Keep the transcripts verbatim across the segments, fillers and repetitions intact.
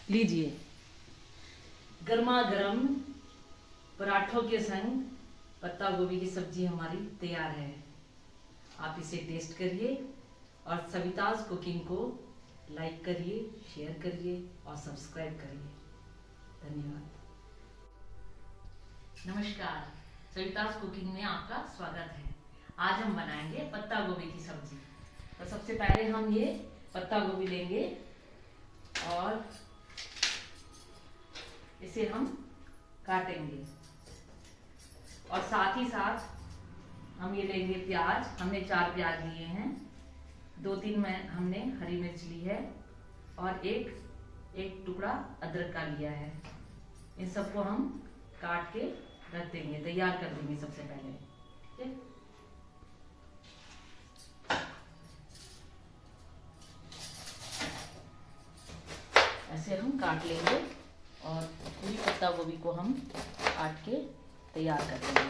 लीजिए, गर्मा गर्म पराठों के संग पत्ता गोभी की सब्जी हमारी तैयार है। आप इसे टेस्ट करिए और सविताज कुकिंग को लाइक करिए, शेयर करिए और सब्सक्राइब करिए। धन्यवाद। नमस्कार, सविताज कुकिंग में आपका स्वागत है। आज हम बनाएंगे पत्ता गोभी की सब्जी। तो सबसे पहले हम ये पत्ता गोभी लेंगे और इसे हम काटेंगे और साथ ही साथ हम ये लेंगे प्याज। हमने चार प्याज लिए हैं, दो तीन में हमने हरी मिर्च ली है और एक एक टुकड़ा अदरक का लिया है। इन सबको हम काट के रख देंगे, तैयार कर देंगे सबसे पहले। ठीक, ऐसे हम काट लेंगे और पूरी पत्ता गोभी को हम काट के तैयार कर देंगे।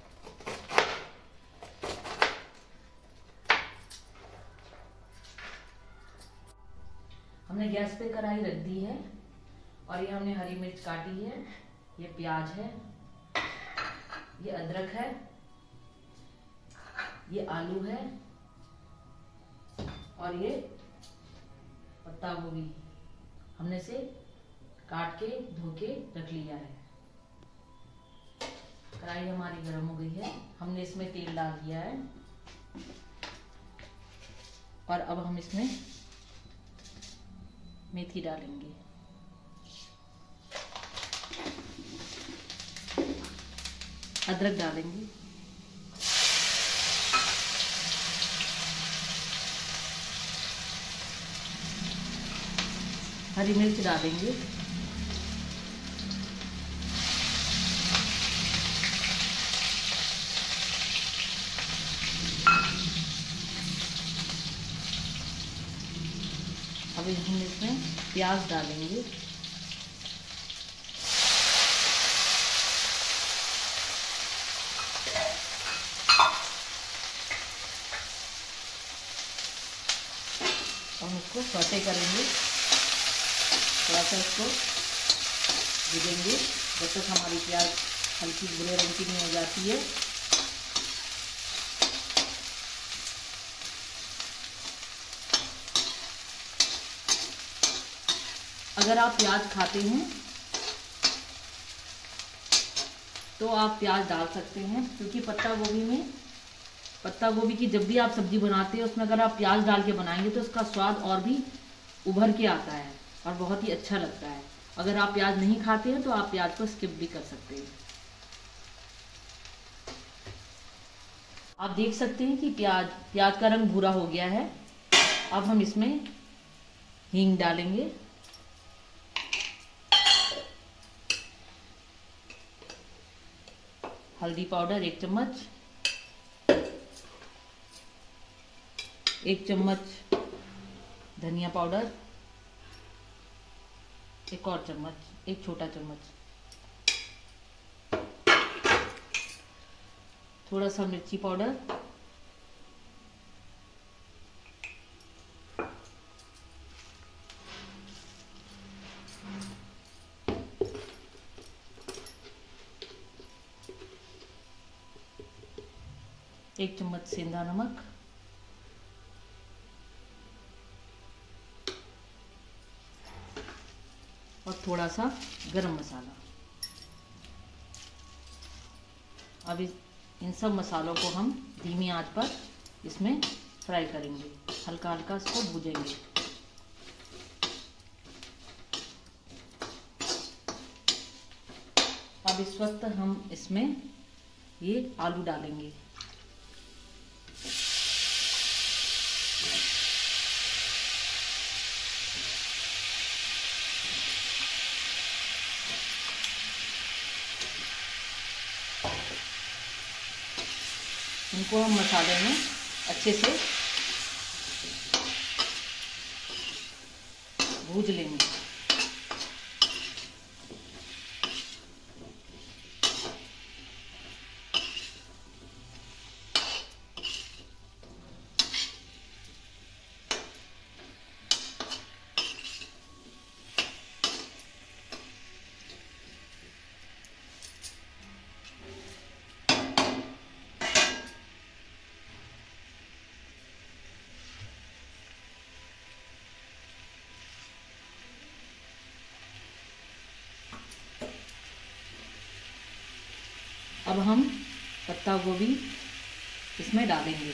हमने गैस पे कढ़ाई रख दी है और ये हमने हरी मिर्च काटी है, ये प्याज है, ये अदरक है, ये आलू है और ये पत्ता गोभी हमने से काट के धो के रख लिया है। कढ़ाई हमारी गर्म हो गई है, हमने इसमें तेल डाल दिया है और अब हम इसमें मेथी डालेंगे। अदरक डालेंगे, हरी मिर्च डालेंगे, अब हम इसमें प्याज डालेंगे, हम इसको सौटे करेंगे, थोड़ा सा इसको भूनेंगे जब तक हमारी प्याज हल्की भूरे रंग की नहीं हो जाती है। अगर आप प्याज खाते हैं तो आप प्याज डाल सकते हैं, क्योंकि पत्ता गोभी में पत्ता गोभी की जब भी आप सब्जी बनाते हैं उसमें अगर आप प्याज डाल के बनाएंगे तो उसका स्वाद और भी उभर के आता है और बहुत ही अच्छा लगता है। अगर आप प्याज नहीं खाते हैं तो आप प्याज को स्किप भी कर सकते हैं। आप देख सकते हैं कि प्याज प्याज का रंग भूरा हो गया है। अब हम इसमें हींग डालेंगे, हल्दी पाउडर एक चम्मच, एक चम्मच धनिया पाउडर, एक और चम्मच, एक छोटा चम्मच, थोड़ा सा मिर्ची पाउडर, एक चम्मच सेंधा नमक, और थोड़ा सा गरम मसाला। अब इस इन सब मसालों को हम धीमी आंच पर इसमें फ्राई करेंगे, हल्का हल्का इसको भूजेंगे। अब इस वक्त हम इसमें ये आलू डालेंगे। इनको हम मसाले में अच्छे से भूज लेंगे। अब हम पत्ता गोभी इसमें डालेंगे।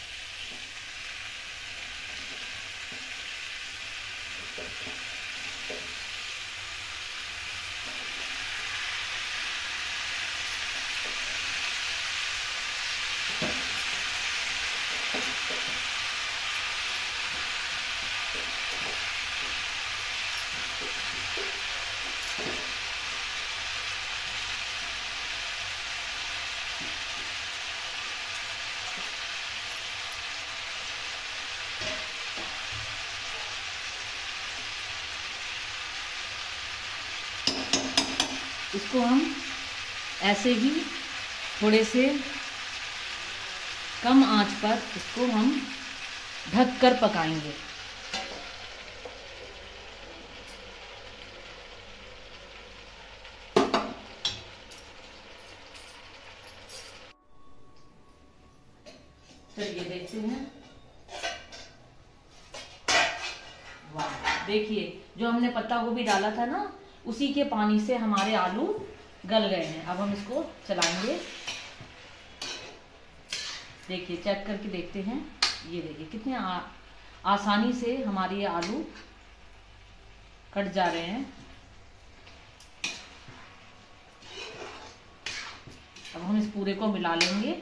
इसको हम ऐसे ही थोड़े से कम आंच पर इसको हम ढक कर पकाएंगे। चलिए देखते हैं। वाह, देखिए जो हमने पत्ता गोभी डाला था ना, उसी के पानी से हमारे आलू गल गए हैं। अब हम इसको चलाएंगे। देखिए चेक करके देखते हैं। ये देखिए कितने आ, आसानी से हमारे ये आलू कट जा रहे हैं। अब हम इस पूरे को मिला लेंगे।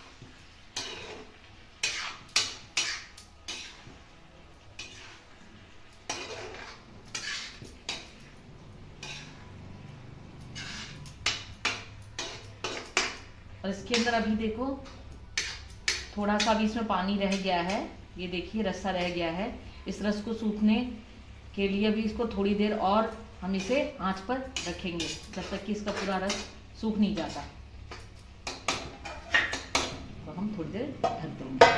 और इसके अंदर अभी देखो थोड़ा सा भी इसमें पानी रह गया है। ये देखिए रस्सा रह गया है। इस रस को सूखने के लिए भी इसको थोड़ी देर और हम इसे आंच पर रखेंगे, जब तक कि इसका पूरा रस सूख नहीं जाता। तो हम थोड़ी देर ढक देंगे।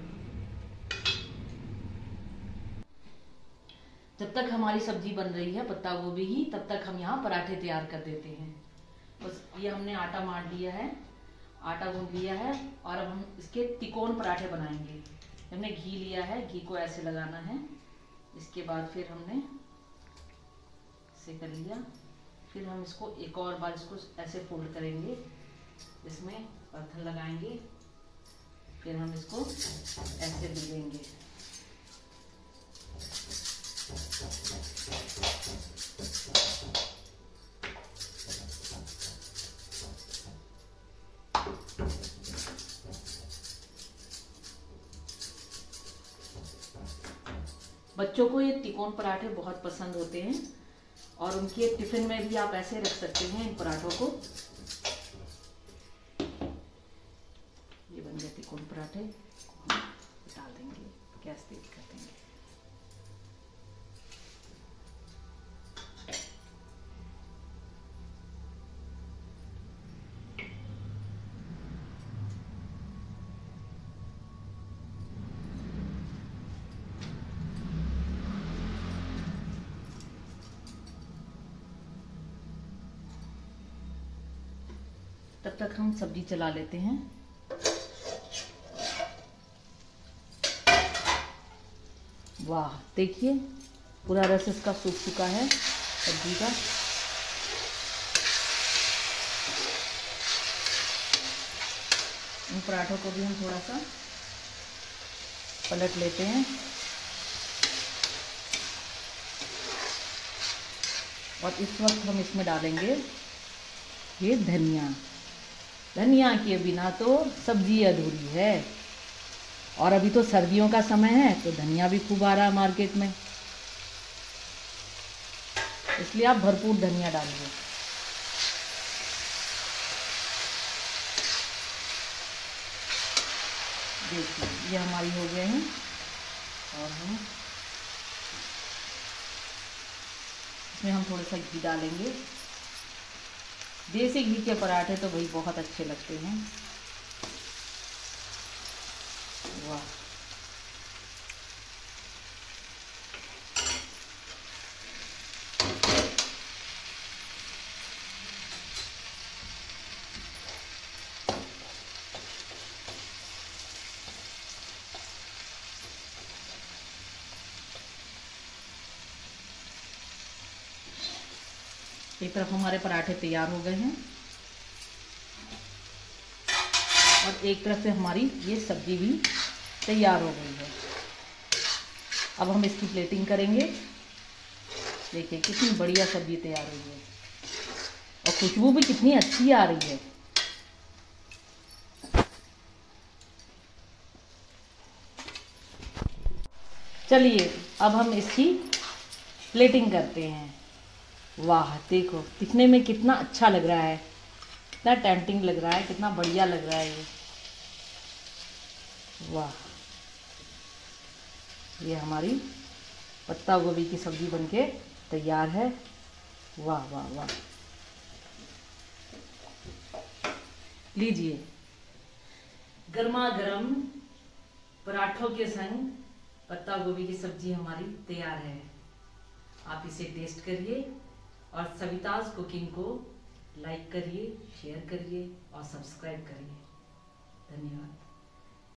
जब तक हमारी सब्जी बन रही है पत्ता गोभी की, तब तक हम यहाँ पराठे तैयार कर देते हैं। बस ये हमने आटा मार लिया है, आटा गूंद लिया है, और अब हम इसके तिकोन पराठे बनाएंगे। हमने घी लिया है, घी को ऐसे लगाना है। इसके बाद फिर हमने ऐसे कर लिया। फिर हम इसको एक और बार इसको ऐसे फोल्ड करेंगे, इसमें पत्थर लगाएंगे। फिर हम इसको ऐसे बेलेंगे। बच्चों को ये तिकोन पराठे बहुत पसंद होते हैं, और उनके टिफिन में भी आप ऐसे रख सकते हैं इन पराठों को। ये बन गए तिकोन पराठे। डाल देंगे, गैस तेज कर देंगे। तब तक हम सब्जी चला लेते हैं। वाह, देखिए पूरा रस इसका सूख चुका है सब्जी का। इन पराठों को भी हम थोड़ा सा पलट लेते हैं, और इस वक्त हम इसमें डालेंगे ये धनिया। धनिया के बिना तो सब्जी अधूरी है, और अभी तो सर्दियों का समय है, तो धनिया भी खूब आ रहा है मार्केट में, इसलिए आप भरपूर धनिया डालिए। देखिए ये हमारी हो गए हैं, और हम इसमें हम थोड़ा सा घी डालेंगे। देसी घी के पराठे तो भाई बहुत अच्छे लगते हैं। वाह, एक तरफ हमारे पराठे तैयार हो गए हैं। और एक तरफ से हमारी ये सब्जी भी तैयार हो गई है। अब हम इसकी प्लेटिंग करेंगे। देखिए कितनी बढ़िया सब्जी तैयार हुई है और खुशबू भी कितनी अच्छी आ रही है। चलिए अब हम इसकी प्लेटिंग करते हैं। वाह देखो दिखने में कितना अच्छा लग रहा है, कितना टेम्पटिंग लग रहा है, कितना बढ़िया लग रहा है ये। वाह, ये हमारी पत्ता गोभी की सब्जी बनके तैयार है। वाह वाह वाह। लीजिए गर्मा गर्म पराठों के संग पत्ता गोभी की सब्जी हमारी तैयार है। आप इसे टेस्ट करिए और सविताज कुकिंग को लाइक करिए, शेयर करिए और सब्सक्राइब करिए। धन्यवाद।